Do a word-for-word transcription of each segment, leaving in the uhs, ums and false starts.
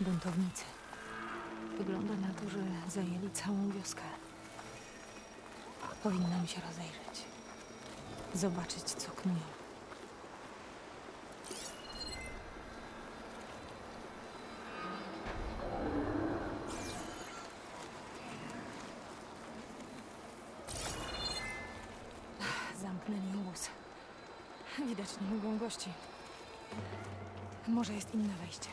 Buntownicy. Wygląda na to, że zajęli całą wioskę. Powinnam się rozejrzeć. Zobaczyć, co knują. Zamknęli obóz. Widać, nie lubią gości. Może jest inne wejście.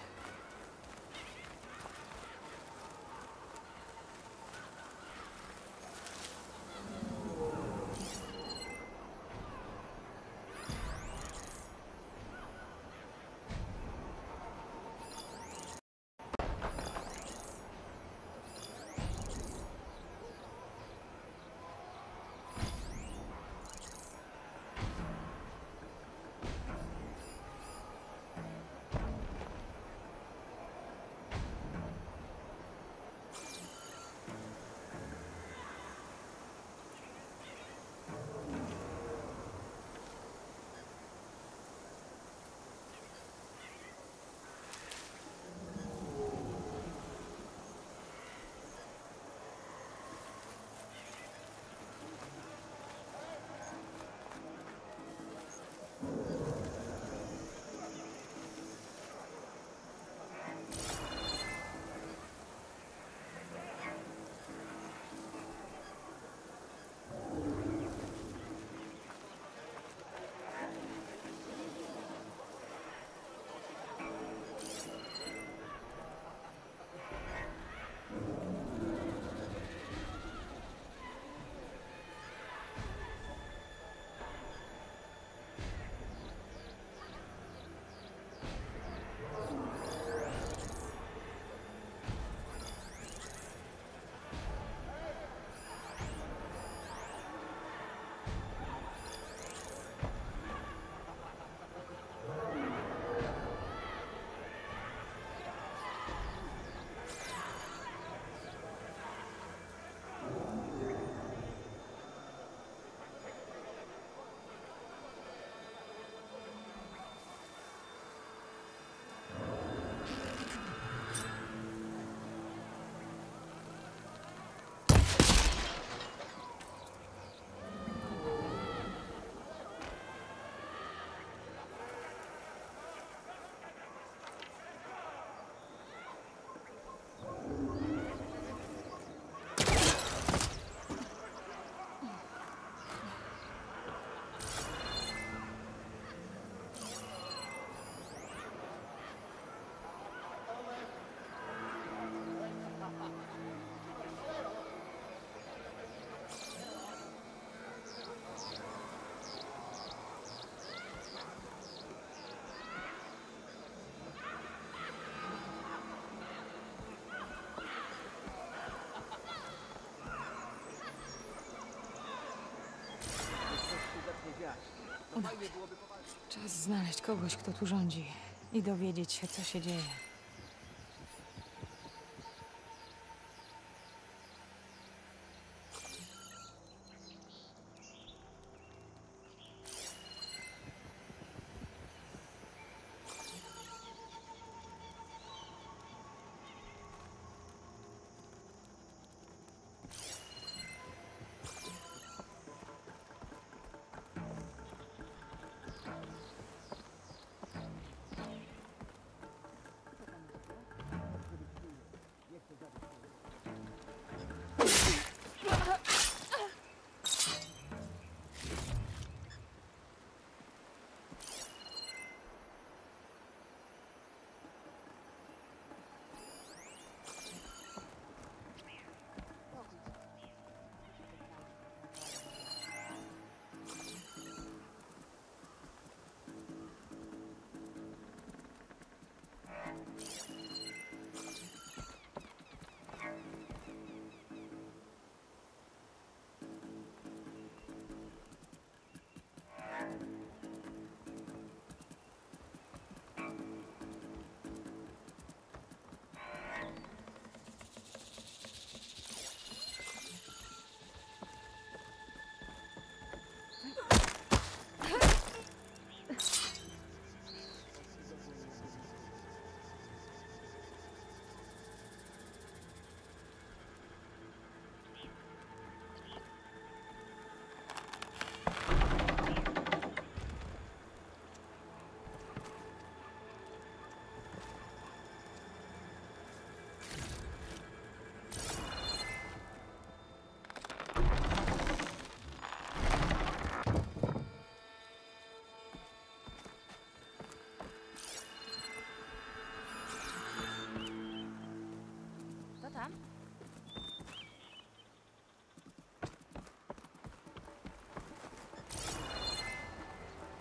Udało się. Czas znaleźć kogoś, kto tu rządzi i dowiedzieć się, co się dzieje.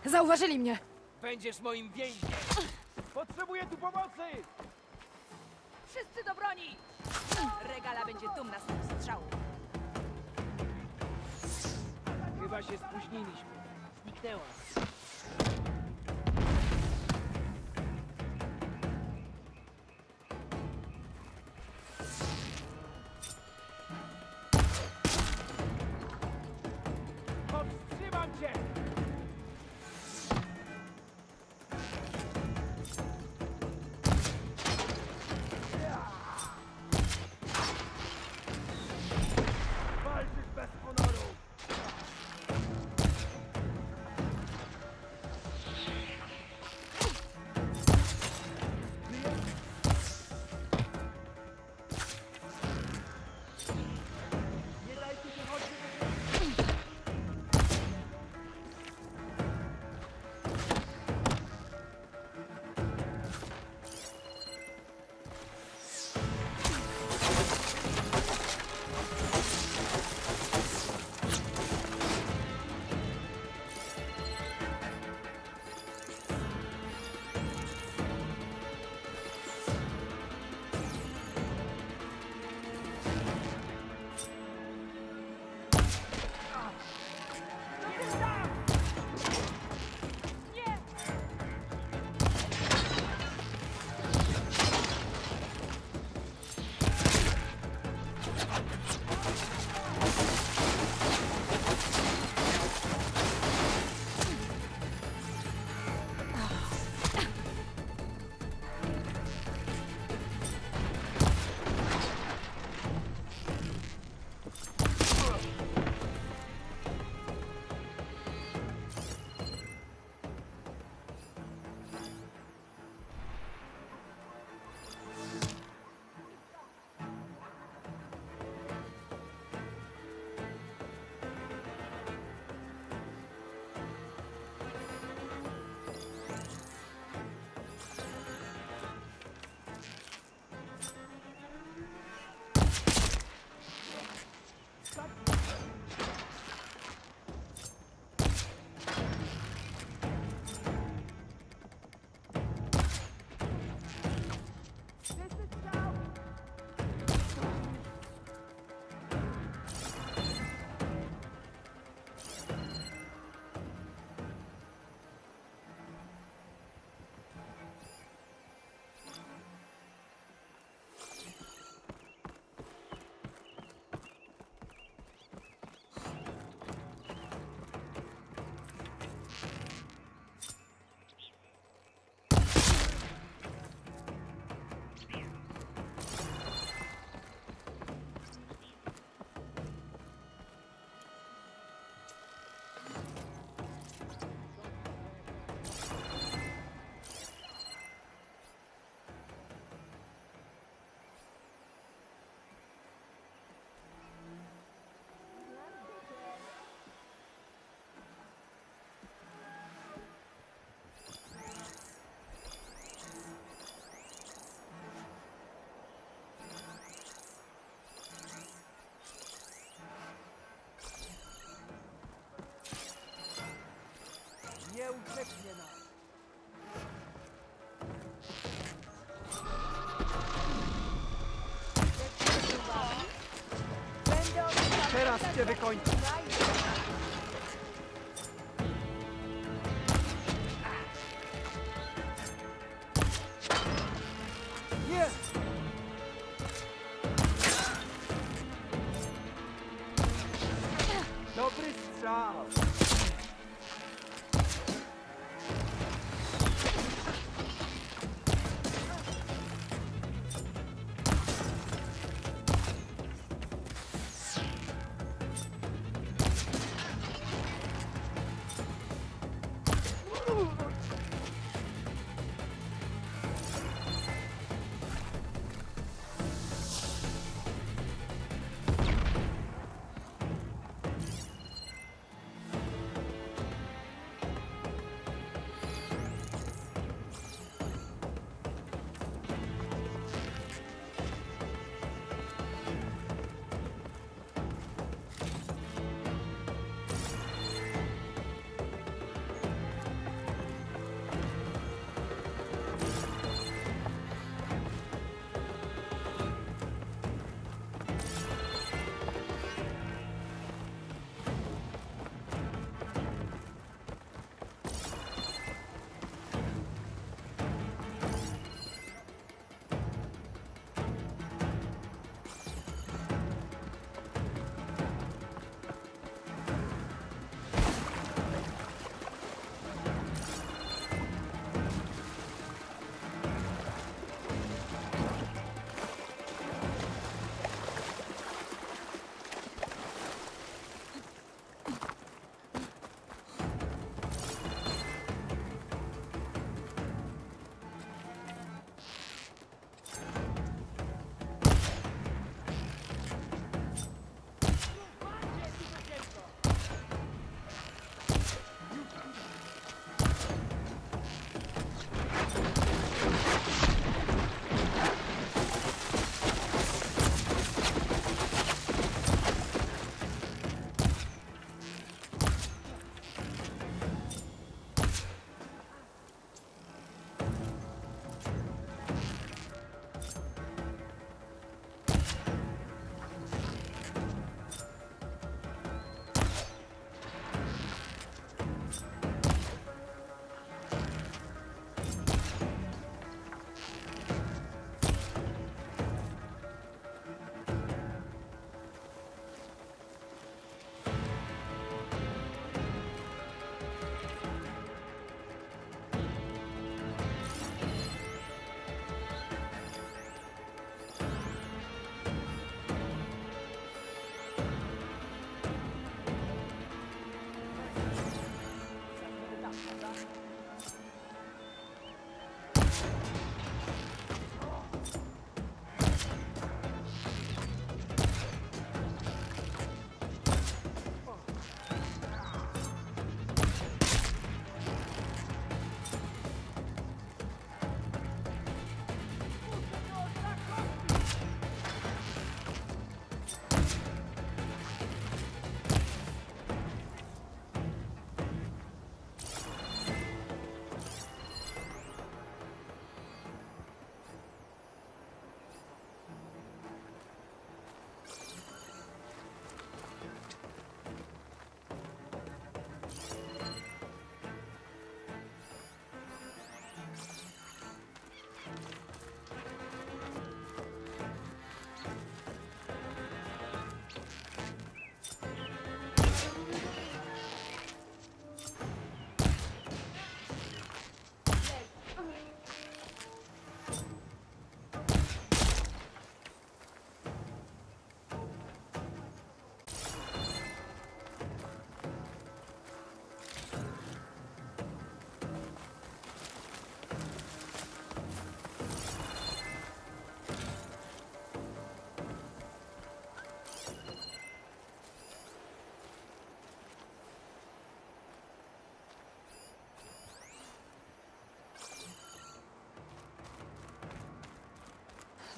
Zauważyli mnie! Będziesz moim więźniem! Potrzebuję tu pomocy! Wszyscy do broni! Regala będzie dumna z tych strzałów. Chyba się spóźniliśmy. Zniknęła. Powstrzymam cię! Walczysz bez honoru! Nie dajcie się chodzić! Nie ucieknie nas! Teraz cię wykończę! Nie! Dobry strzał!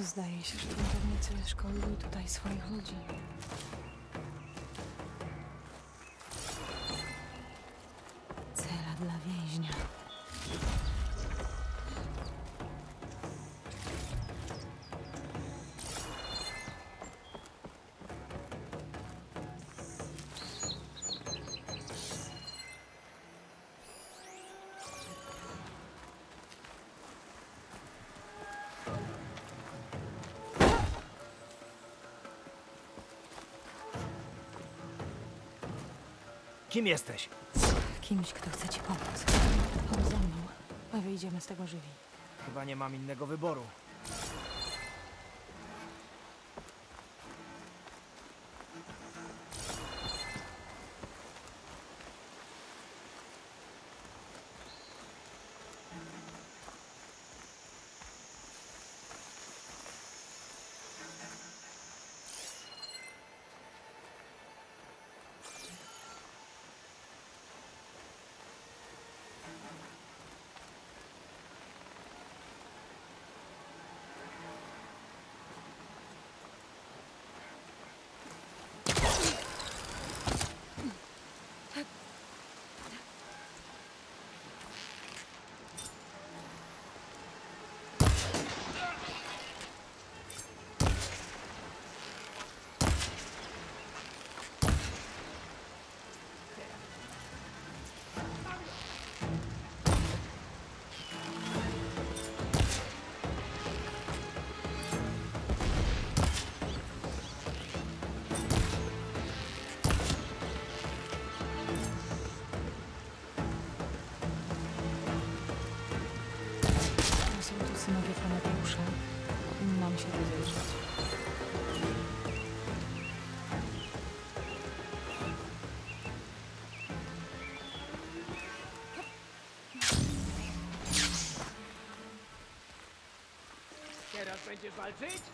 Zdaje się, że buntownicy szkolili tutaj swoich ludzi. Cela dla więźnia. Kim jesteś? Kimś, kto chce ci pomóc. Chodź ze mną, a wyjdziemy z tego żywi. Chyba nie mam innego wyboru. Są tu synowie Prometeusza. Powinnam się rozejrzeć. Teraz będziesz walczyć?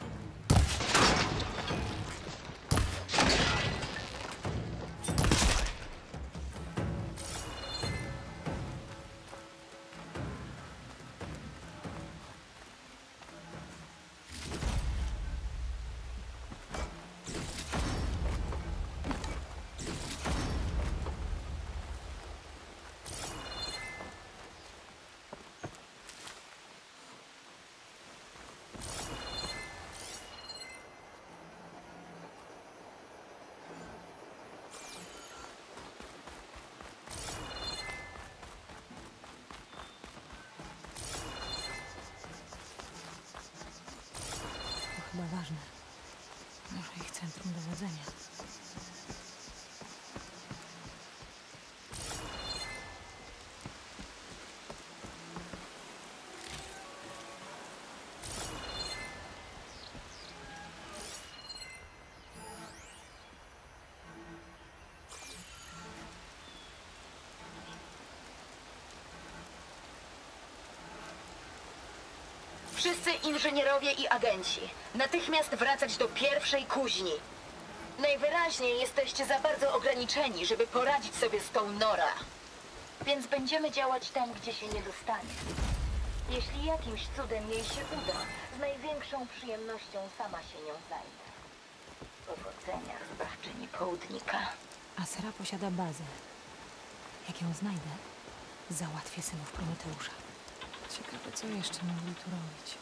To chyba ważne. Może ich centrum dowodzenia. Wszyscy inżynierowie i agenci, natychmiast wracać do pierwszej kuźni. Najwyraźniej jesteście za bardzo ograniczeni, żeby poradzić sobie z tą Nora. Więc będziemy działać tam, gdzie się nie dostanie. Jeśli jakimś cudem jej się uda, z największą przyjemnością sama się nią zajmę. Powodzenia, zbawczyni południka. Asera posiada bazę. Jak ją znajdę, załatwię synów Prometeusza. Ciekawe, co jeszcze mogli tu robić.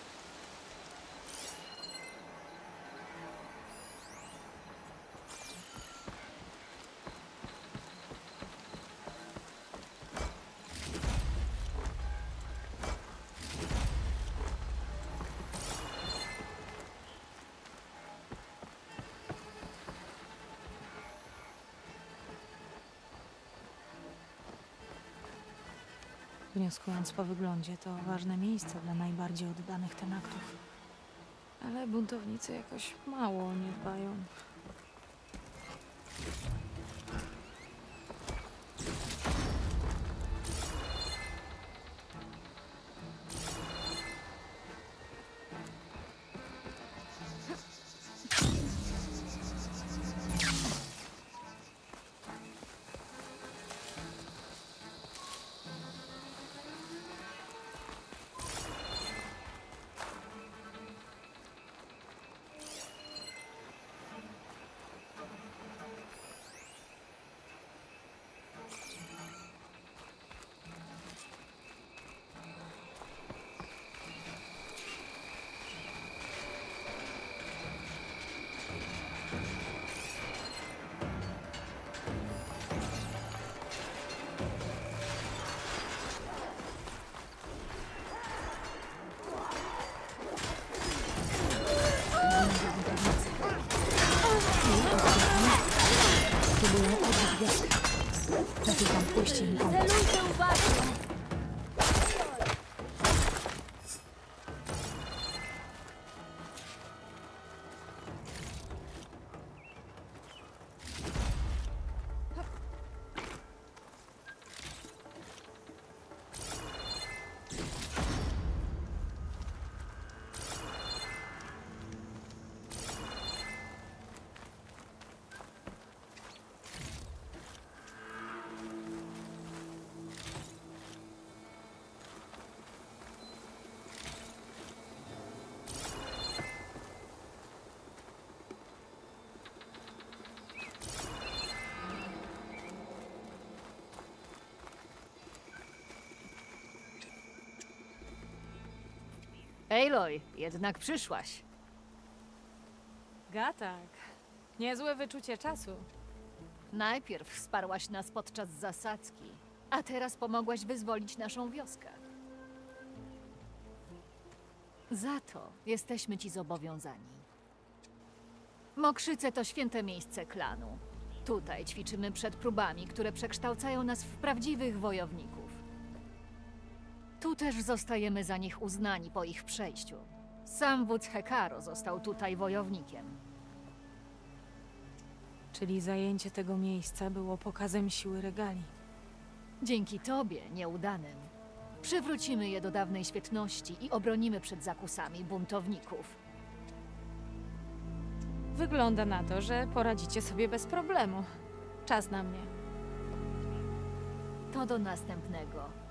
Wnioskując po wyglądzie, to ważne miejsce dla najbardziej oddanych tenaktów. Ale buntownicy jakoś mało o nie dbają. Próbują odbić wioskę. Lepiej tam pójść i im pomóc. Celujcie uważnie! Aloy, jednak przyszłaś. Gatak. Niezłe wyczucie czasu. Najpierw wsparłaś nas podczas zasadzki, a teraz pomogłaś wyzwolić naszą wioskę. Za to jesteśmy ci zobowiązani. Mokrzyce to święte miejsce klanu. Tutaj ćwiczymy przed próbami, które przekształcają nas w prawdziwych wojowników. Tu też zostajemy za nich uznani po ich przejściu. Sam wódz Hekaro został tutaj wojownikiem. Czyli zajęcie tego miejsca było pokazem siły regali. Dzięki tobie, nieudanym, przywrócimy je do dawnej świetności i obronimy przed zakusami buntowników. Wygląda na to, że poradzicie sobie bez problemu. Czas na mnie. To do następnego.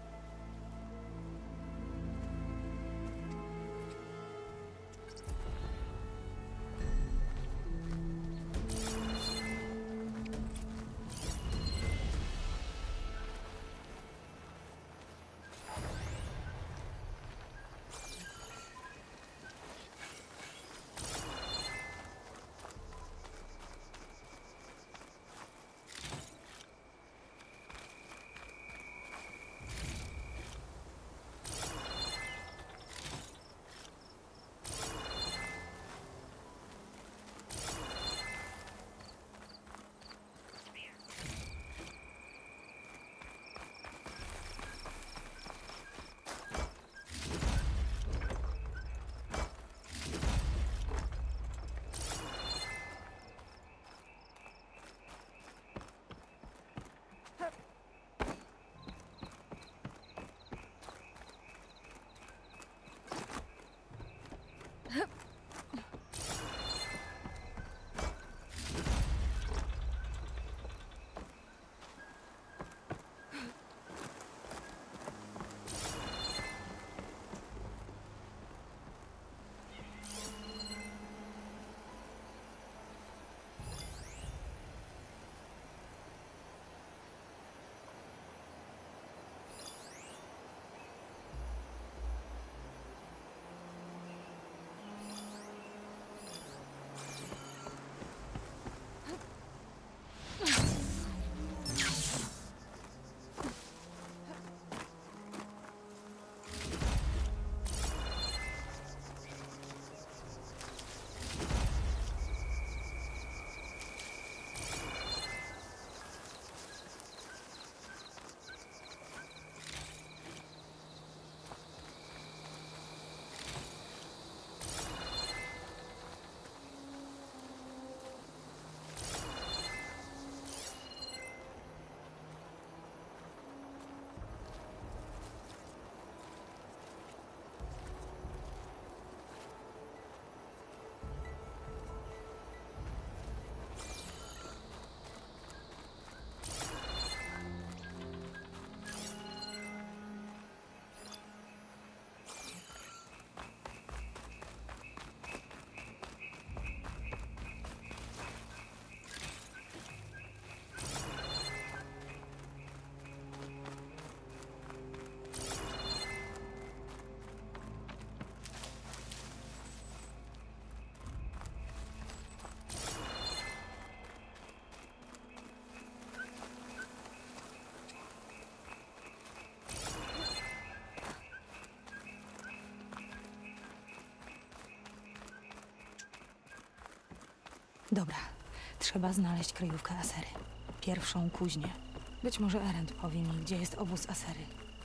Dobra, trzeba znaleźć kryjówkę lasery. pierwszą kuźnię. Być może Erend powie mi, gdzie jest obóz Asery.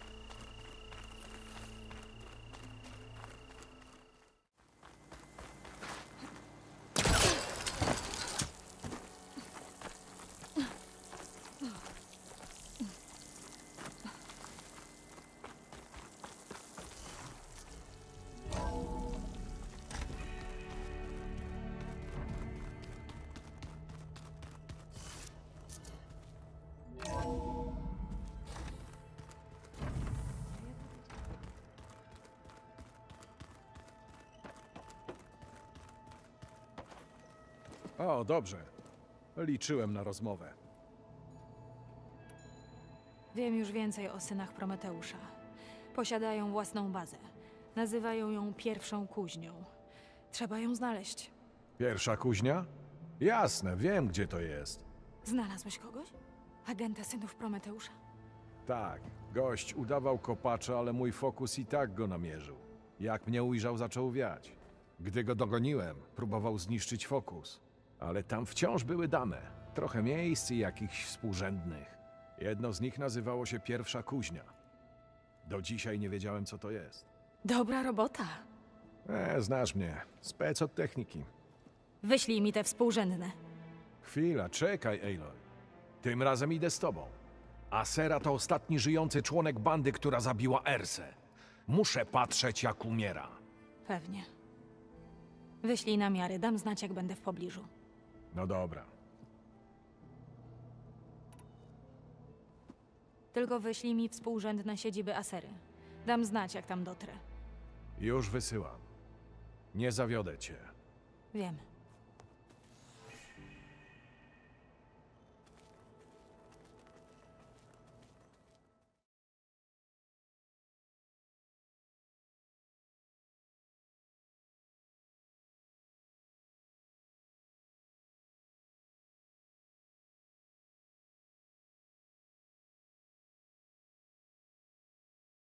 O, dobrze. Liczyłem na rozmowę. Wiem już więcej o synach Prometeusza. Posiadają własną bazę. Nazywają ją pierwszą kuźnią. Trzeba ją znaleźć. Pierwsza kuźnia? Jasne, wiem, gdzie to jest. Znalazłeś kogoś? Agenta synów Prometeusza? Tak, gość udawał kopacza, ale mój fokus i tak go namierzył. Jak mnie ujrzał, zaczął wiać. Gdy go dogoniłem, próbował zniszczyć fokus. Ale tam wciąż były dane. Trochę miejsc i jakichś współrzędnych. Jedno z nich nazywało się Pierwsza Kuźnia. Do dzisiaj nie wiedziałem, co to jest. Dobra robota. E, znasz mnie. Spec od techniki. Wyślij mi te współrzędne. Chwila, czekaj, Aloy. Tym razem idę z tobą. Asera to ostatni żyjący członek bandy, która zabiła Ersę. Muszę patrzeć, jak umiera. Pewnie. Wyślij namiary, dam znać, jak będę w pobliżu. No dobra. Tylko wyślij mi współrzędne siedziby Asery. Dam znać, jak tam dotrę. Już wysyłam. Nie zawiodę cię. Wiem.